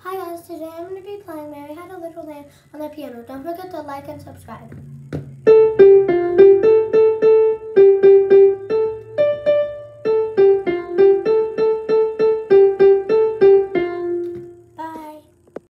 Hi guys, today I'm going to be playing Mary Had a Little Lamb on the piano. Don't forget to like and subscribe.